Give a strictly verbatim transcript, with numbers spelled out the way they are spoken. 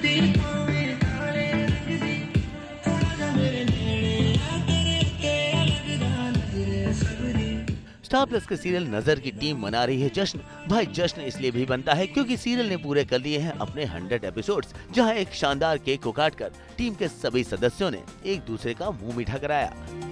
Star plus के serial नजर की टीम मना रही है जश्न। भाई जश्न इसलिए भी बनता है क्योंकि सीरियल ने पूरे कर लिए हैं अपने हंड्रेड एपिसोड्स, जहां एक शानदार केक को काटकर टीम के सभी सदस्यों ने एक दूसरे का मुंह मीठा कराया।